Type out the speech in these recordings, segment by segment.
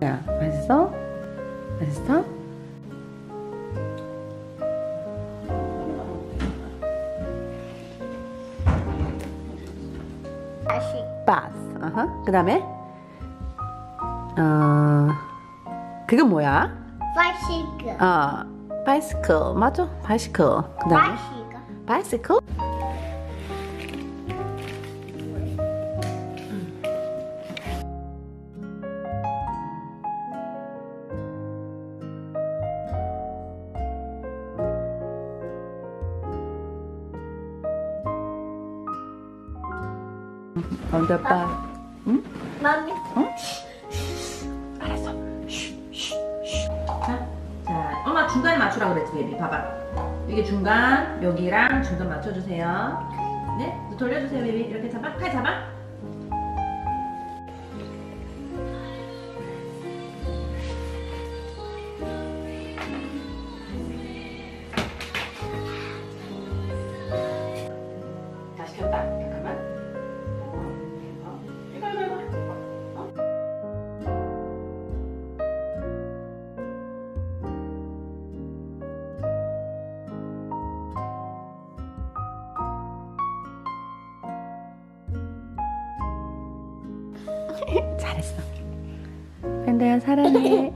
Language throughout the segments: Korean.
야, 맛있어? 맛있어? 바스. 그 다음에 그건 뭐야? 바이시클. 바이시클. 맞아, 바이시클. 그 다음에 바이시클. 먼저 봐. 응? 마미. 알았어. 자, 엄마 중간에 맞추라 그랬지, 베이비. 봐봐. 이게 중간, 여기랑 중간 맞춰주세요. 네? 돌려주세요, 베이비. 이렇게 잡아. 팔 잡아. 다시 켰다. 잠깐만. 잘했어. 팬더야 사랑해.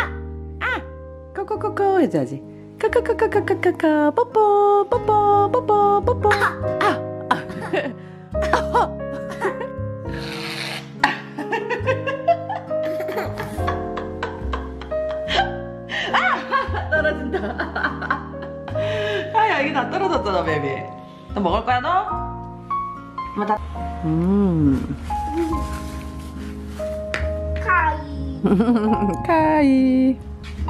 코코코코 해줘야지. 코코코코코코코 뽀뽀 뽀뽀 뽀뽀 뽀뽀. 떨어진다. 야 이게 다 떨어졌잖아, 베이비. 너 먹을 거야, 너? 엄마 다. 카이. 카이.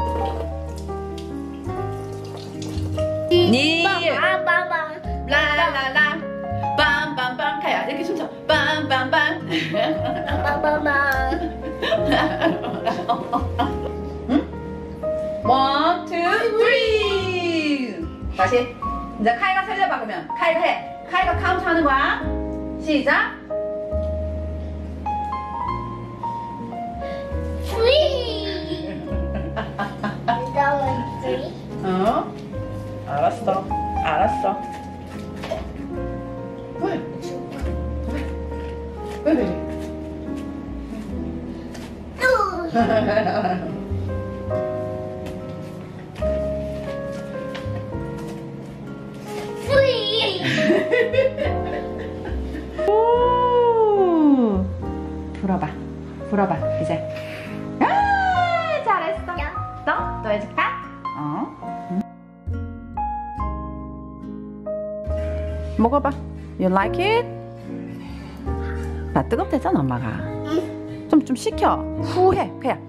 니. 빠바바. 라라라. 빰빰빰. 카야 이렇게 춤춰. 빰빰빰. 빠바바. 원, 투, 쓰리. 다시. 이제 카이가 살려봐 그러면. 카이가 해. 카이가 카운트 하는 거야. 시작. Three. That three. 알았어. 알았어. 왜? 왜? Three. 오. 불어봐. 불어봐. 이제. 잘했어. 또 해줄까? 먹어봐. You like it? 나 뜨겁대잖아, 엄마가. 좀 식혀. 후 해. 그냥.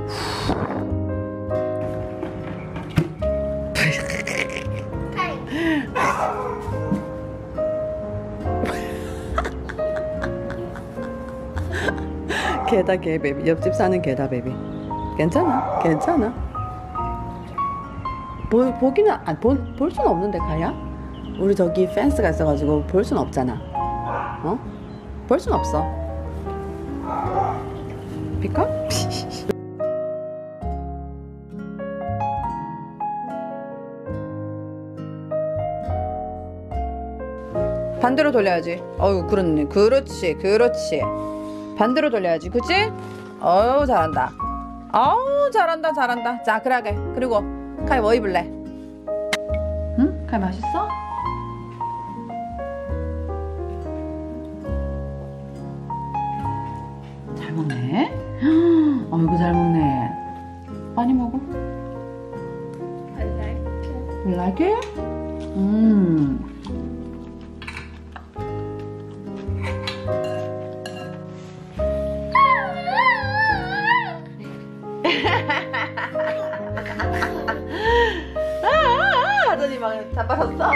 개다 개 베비. 옆집 사는 개다 베비. 괜찮아. 괜찮아. 보기는 볼 수는 없는데 가야? 우리 저기 펜스가 있어가지고 볼 수는 없잖아. 볼 수는 없어. 피커? 반대로 돌려야지. 어유 그렇네. 그렇지. 반대로 돌려야지. 그치? 어우 잘한다. 어우 잘한다. 자 그러게. 그리고 카이 뭐 입을래? 응? 카이 맛있어? 잘 먹네. 어이구 잘 먹네. 많이 먹어. You like it? 하더니 막 자빠졌어.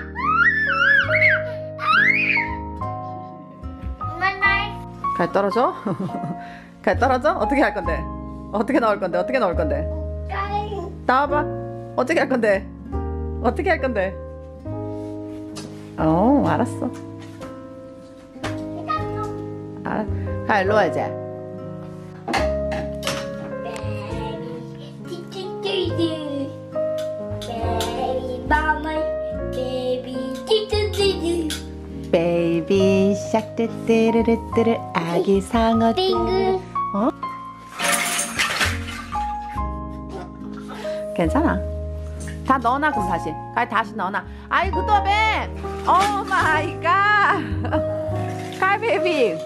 갈 떨어져? 갈 떨어져? 어떻게 할 건데? 어떻게 나올 건데? 어떻게 나올 건데? 나와봐. 어떻게 할 건데? 어떻게 할 건데? 알았어. 가 일로 와 이제. 샤샥 뜨뜨르르뜨르 아기 상어 빙글. 어? 괜찮아. 다 넣어놔 그럼 다시 넣어놔. 아이 굿더베. 오 마이 갓. 가이 베이비.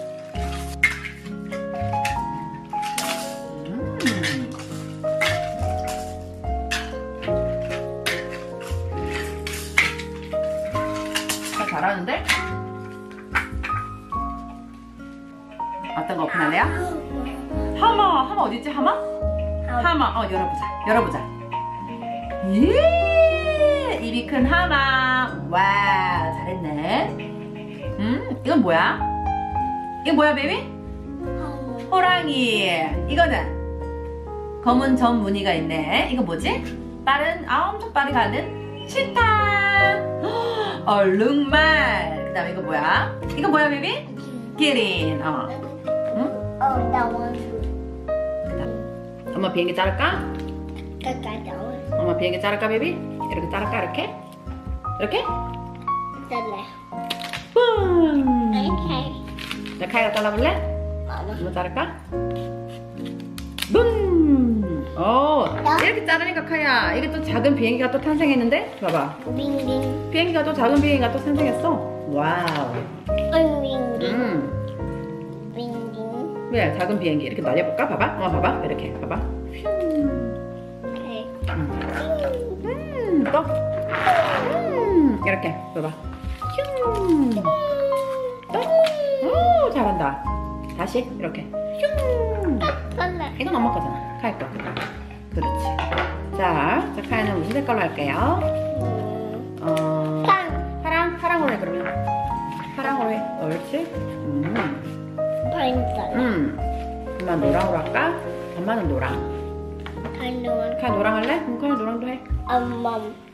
잘하는데? 어떤 거 오픈할래요? 하마 어딨지 하마? 하마 열어보자. 예, 입이 큰 하마. 와 잘했네. 이건 뭐야? 이건 뭐야 베이비? 호랑이. 이거는 검은 점 무늬가 있네. 이거 뭐지? 엄청 빠르게 가는 치타. 얼룩말. 그 다음에 이거 뭐야? 이거 뭐야 베이비? 기린. 응? 나 원수. 엄마 비행기 자를까? 엄마 비행기 자를까 베이비? 이렇게 자를까 이렇게? 이렇게? 잘래. 뿜. 오케이. 내 카이가 잘라볼래? 엄마. 엄마 자를까? 눈. 이렇게 자르니까 카야 이게 또 작은 비행기가 또 탄생했는데? 봐봐. 빙빙. 비행기가 또 작은 비행기가 또 탄생했어. 와우. 빙빙. 빙빙. 왜 작은 비행기 이렇게 날려볼까? 봐봐. 봐봐. 이렇게 봐봐. 오케이. 또. 이렇게 봐봐. 또. 오, 잘한다. 다시 이렇게. 잘래. 이건 엄마 거잖아. 카이 거. 그렇지. 자, 카이는 무슨 색깔로 할게요? 파랑으로 해 그러면. 파랑으로 해. 옳지. 파인트. 엄마 노랑으로 할까? 엄마는 노랑. 파인트. 카이 노랑 할래? 카이 노랑도 해. 엄마.